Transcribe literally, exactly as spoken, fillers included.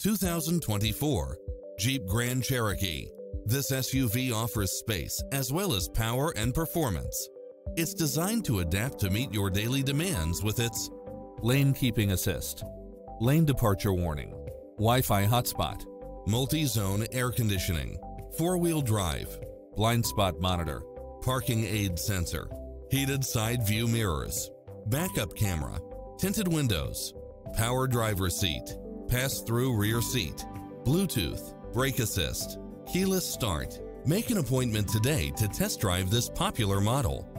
two thousand twenty-four Jeep Grand Cherokee. This S U V offers space as well as power and performance. It's designed to adapt to meet your daily demands with its lane keeping assist, lane departure warning, Wi-Fi hotspot, multi-zone air conditioning, four-wheel drive, blind spot monitor, parking aid sensor, heated side view mirrors, backup camera, tinted windows, power driver seat, pass-through rear seat, Bluetooth, brake assist, keyless start. Make an appointment today to test drive this popular model.